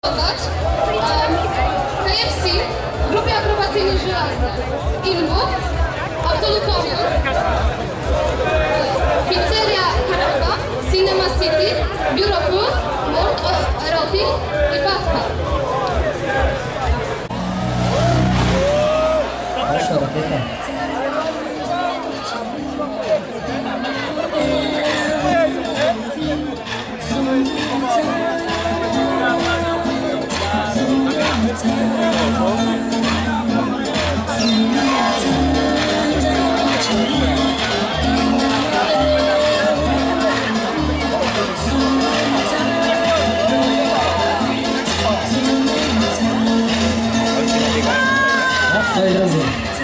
KFC, grupy akrobacyjnej żelaznej, Inbu, Absolutorium, Pizzeria Caramba, Cinema City, Biuro Plus, World of Erotic i Patka. Proszę, rakieta. Moi drodzy.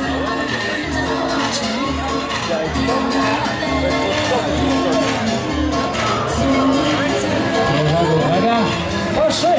Uwaga, poszły!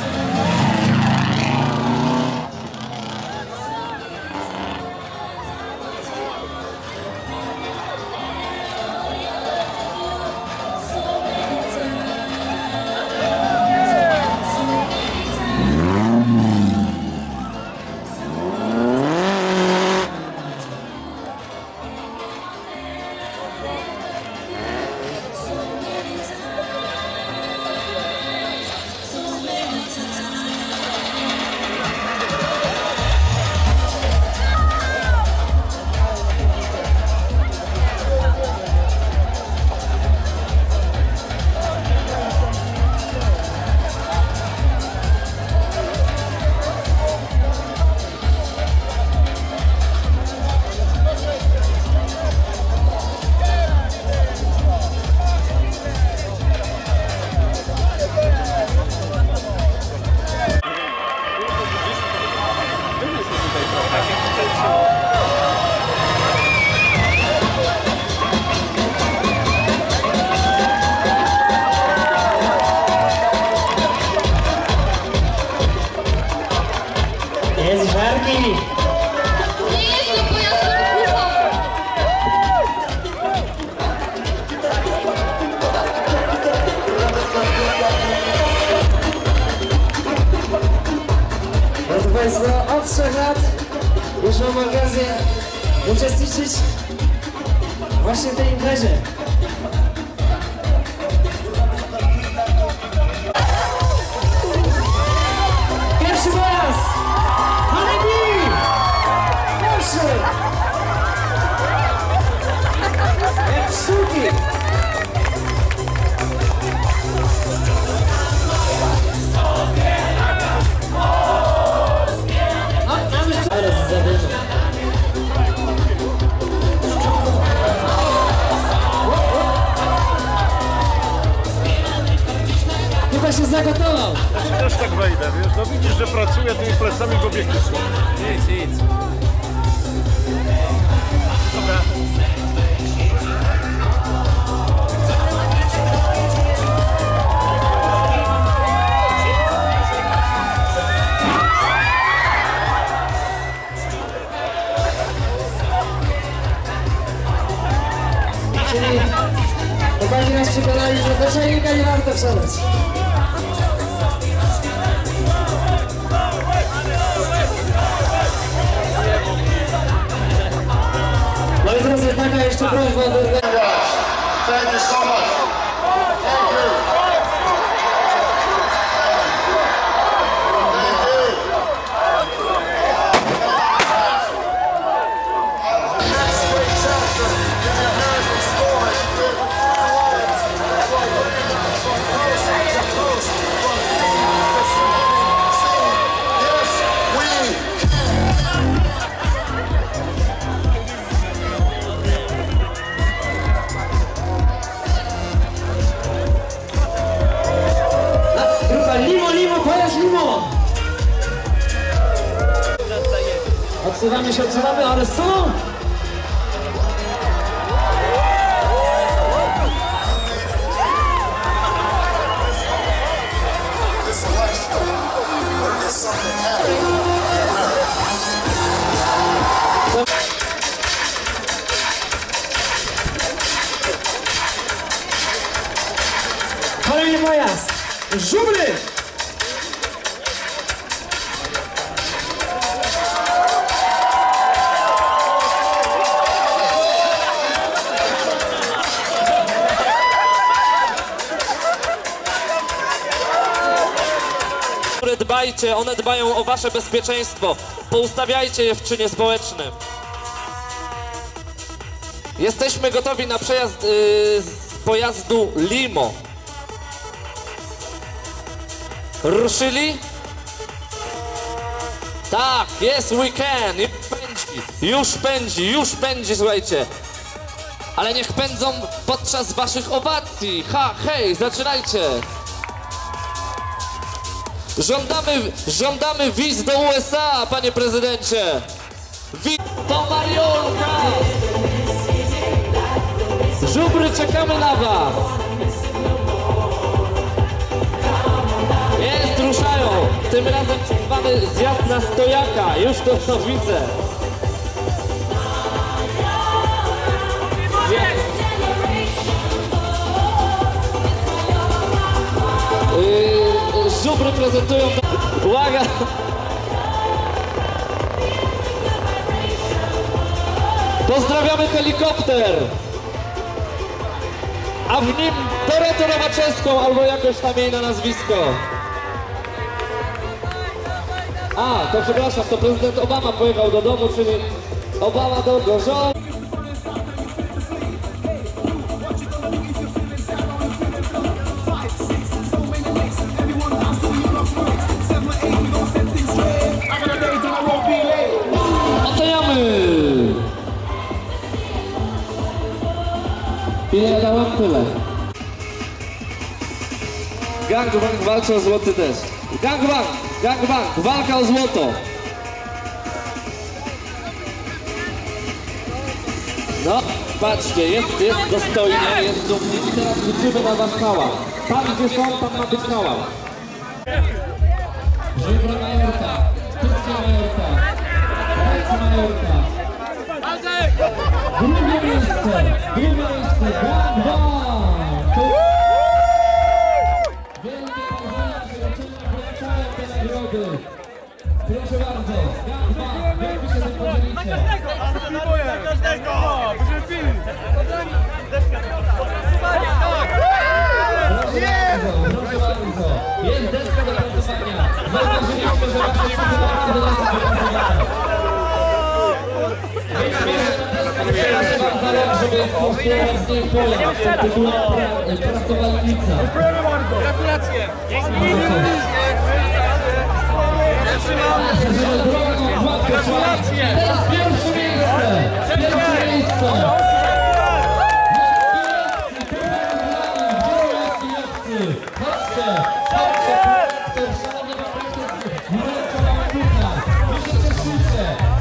Jest żarki! Nie jest to pojazd ruchowy. Drodzy Państwo, od 3 lat już mam okazję uczestniczyć właśnie w tej imprezie. Pierwszy raz! Hanebi! Proszę! Jak psuki! Zaraz zabierzę. Chyba się zagotował. Ja się też tak wejdę, wiesz? No widzisz, że pracuję tymi plecami w obiekcie. Idź. Dobra. Czyli chłopaki nas przekonali, że do czajnika nie warto wsiadać. Moi drodzy, taka jeszcze prośba do Thank you so much. Thank you. Odsuwamy, ale są! Kolejny pojazd! Żubry! które dbajcie, one dbają o wasze bezpieczeństwo. Poustawiajcie je w czynie społecznym. Jesteśmy gotowi na przejazd z pojazdu Limo. Ruszyli? Tak, yes we can. Już pędzi, słuchajcie. Ale niech pędzą podczas waszych owacji. Hej, zaczynajcie. Żądamy wiz do USA, panie prezydencie. To Majorka. Żubry, czekamy na was. Jest, ruszają. Tym razem mamy zjazd na stojaka. Już to widzę. Żubry prezentują... Uwaga! Pozdrawiamy helikopter! A w nim Dorotę Nowaczewską albo jakoś tam jej na nazwisko. To przepraszam, to prezydent Obama pojechał do domu, czyli Obama do żon. Ja dałam tyle. Gangbang walczy o złoty deszcz. Gangbang, walka o złoto. No, patrzcie, jest dostojnie, jest dumnie i teraz liczymy na wasz hałas. Tam gdzie są, tam ma być hałas. Żubra Majorka, wszystkie Majorka, Rajcy Majorka. Drugie miejsce, Gangbang! Wielkie powodzenia, że wracają te nagrody. Proszę bardzo, Gangbang, jak wy się tym podzielicie? Każdego! Będziemy pili! Proszę bardzo, jest deska do głosowania. Zauważyliśmy, że wasze sztuki naprawdę do nas głosowania. Żeby skonstruować z niej pola, tytułem pracowalnica. Gratulacje! Gratulacje! Teraz pierwsze miejsce! Chodźcie! Szanowni Państwo, wręcza wam kuchnia. Wy się cieszycie!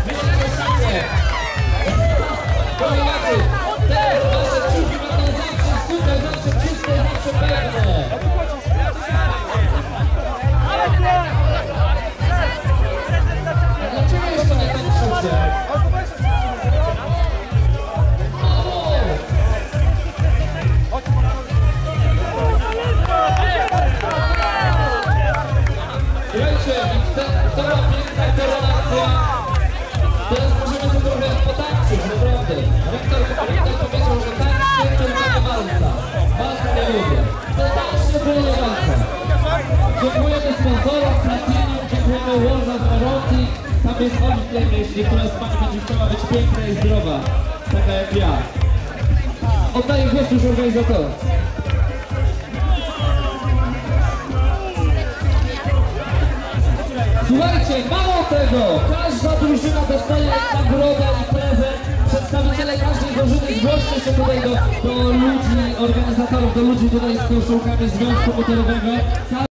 Kochani, teraz wasze kciuki będą zawsze super, zawsze czyste, zawsze pewne. A dlaczego jeszcze nie tańczycie? Słuchajcie, to była piękna koronacja. Teraz możemy tu trochę potańczyć, naprawdę. Rektor powiedział, że tańczcie tylko nie walca. Walca nie lubię. To tańczcie było nie walca. Dziękujemy sponsorom, Platinium, dziękujemy World of Erotic. Tam jest Oliflame, jeśli któraś z pani będzie chciała być piękna i zdrowa. Taka jak ja. Oddaję głos już organizatorom. Słuchajcie, mało tego! Każda drużyna dostaje nagrodę i prezent. Przedstawiciele każdej drużyny zgłoście się tutaj do ludzi, organizatorów, do ludzi tutaj z koszulkami Związku Motorowego.